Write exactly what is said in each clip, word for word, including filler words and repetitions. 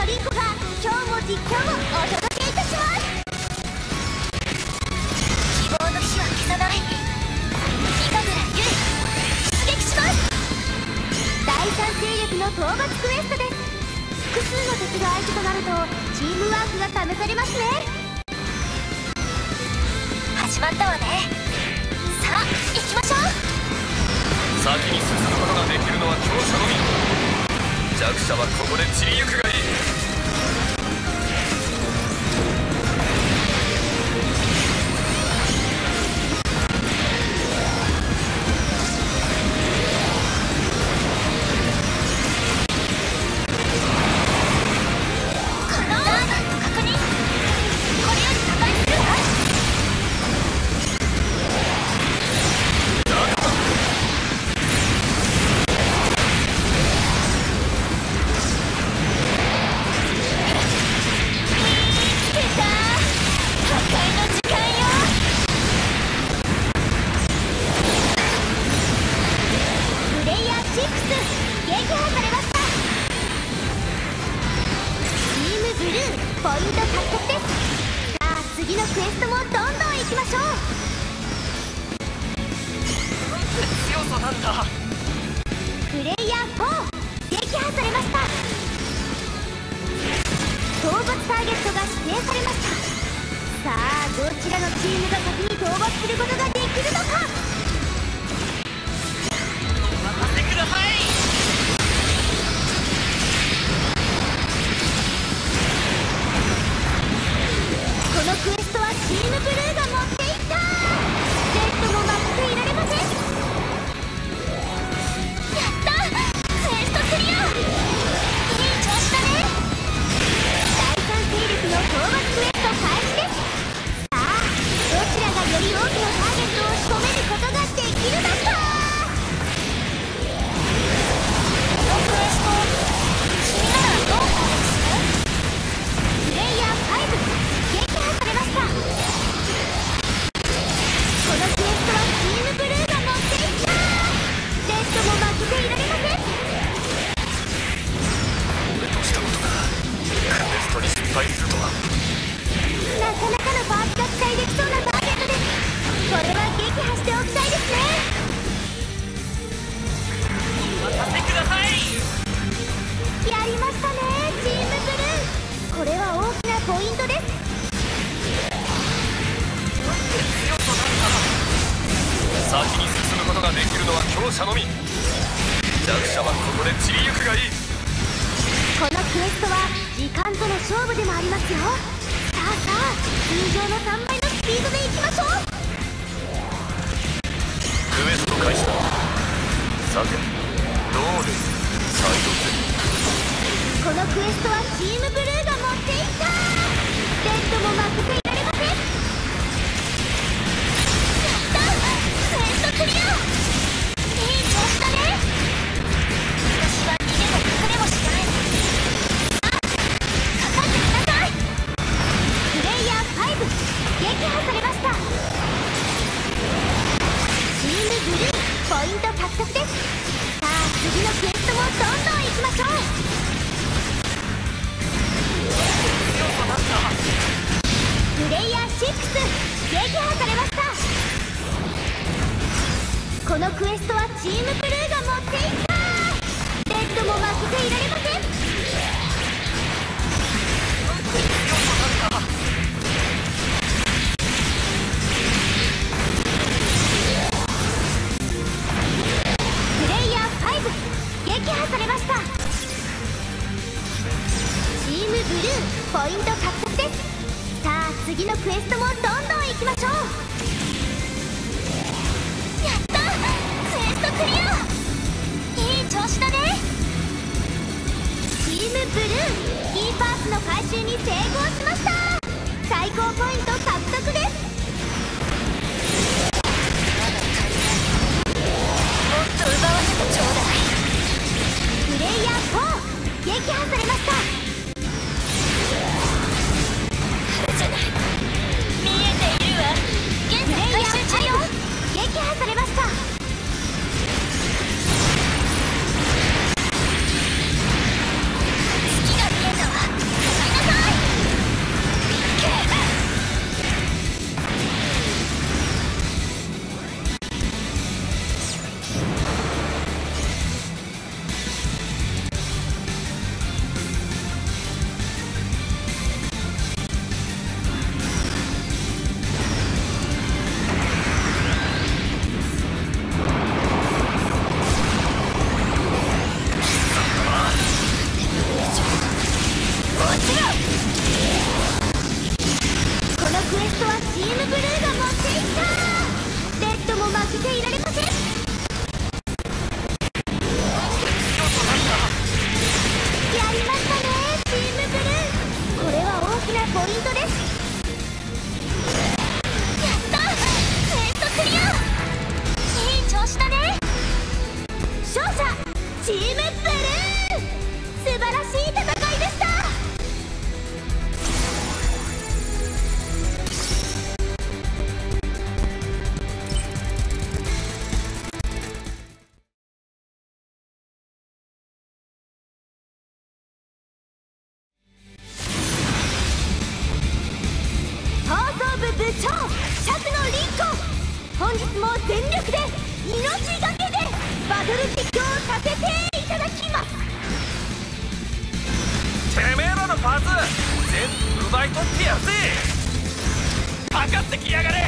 のリンコが今日も実況をお届けいたします。希望の火は消さない。三神楽ゆい出撃します。第三勢力の討伐クエストです。複数の敵が相手となるとチームワークが試されますね。始まったわね。さあ行きましょう。 先に進むことができるのは強者のみ。弱者はここで散りゆくがいい。 月が見えたわ。 日も全力で命がけでバトル実況させていただきます。 てめえらのパーツ全部奪い取ってやるぜ。かかってきやがれ。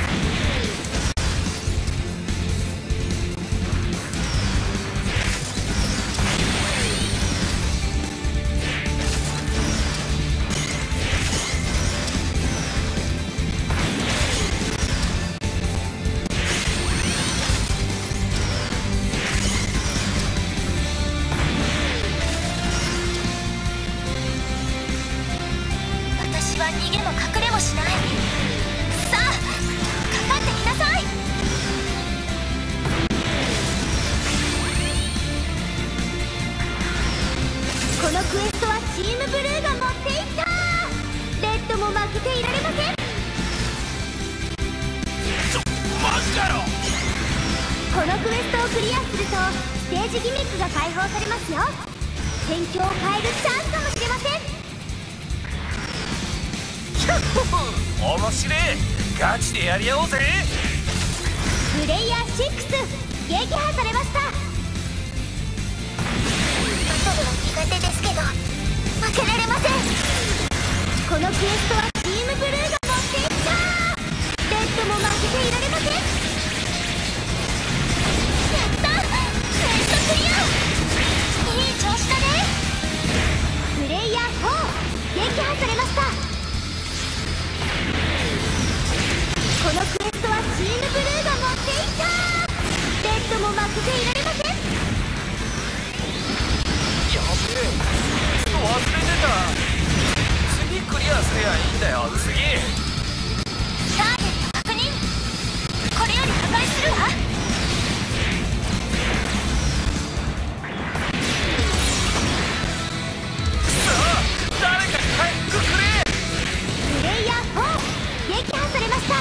面白え。ガチでやり合おうぜ。 プレイヤーシックス撃破されました。バトルは苦手ですけど負けられません。このクエストはチームブルーが持っていった。レッドも負けていられません。やったクエストクリア。いい調子だね。プレイヤーフォー撃破されました。このクエストはチームブルーが持っていった。レッドも負けていられません。 やべえ、クエスト忘れてた。次クリアすりゃいいんだよ。次ターゲット確認。これより破壊するわ。 さあ誰か回復くれ。 プレイヤーフォー撃破されました。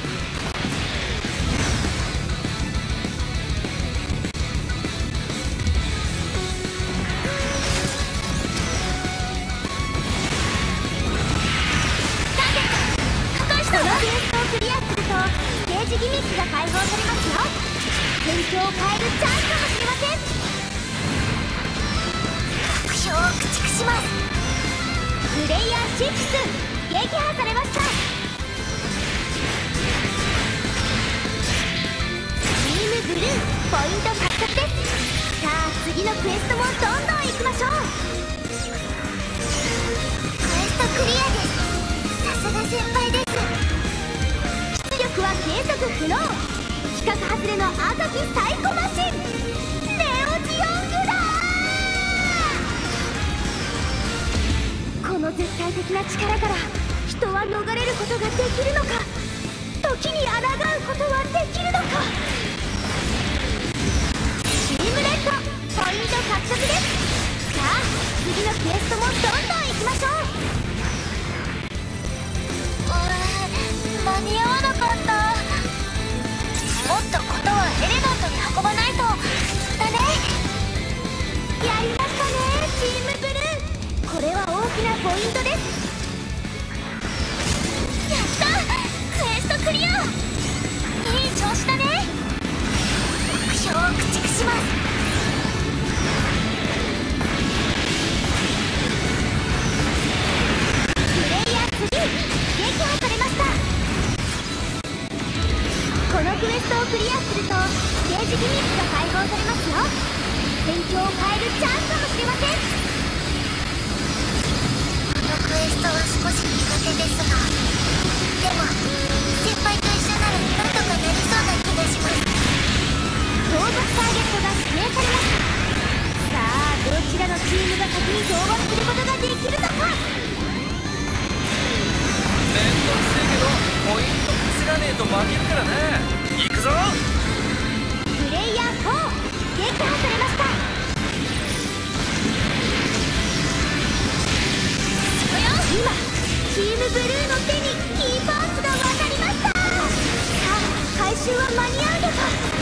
ギミックが解放されますよ。戦況を変えるチャンスかもしれません。目標を駆逐します。プレイヤーシックス撃破されました。チームブルーポイント獲得です。さあ次のクエストもどんどん行きましょう。クエストクリアです。さすが先輩です。は計測不能。規格外れの赤きサイコマシンネオジオングダー。この絶対的な力から人は逃れることができるのか。時に抗うことはできるのか。チームレッドポイント獲得です。さあ次のクエストもどんどん行きましょう。間に合わなかった。もっとことはエレガントに運ばないとだね。やりましたねチームブルー。これは大きなポイントです。やったクエストクリア。いい調子だね。目標を駆逐します。プレイヤースリー撃破されました。このクエストをクリアするとステージギミックが解放されますよ。戦況を変えるチャンスかもしれません。このクエストは少し苦手ですが、でも先輩と一緒ならなんとかなりそうな気がします。討伐ターゲットが指名されました。さあどちらのチームが先に討伐することができるのか。 めんどくせえけどポイント稼がねえと負けるからね。行くぞ。 プレイヤーフォー撃破されました。今チームブルーの手にキーパーツが渡りました。さあ回収は間に合うのか。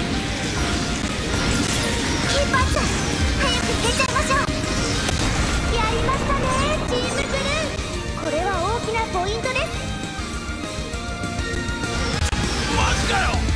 キーパーツ早く出ちゃいましょう。やりましたねチームブルー。これは大きなポイントです。 マジかよ。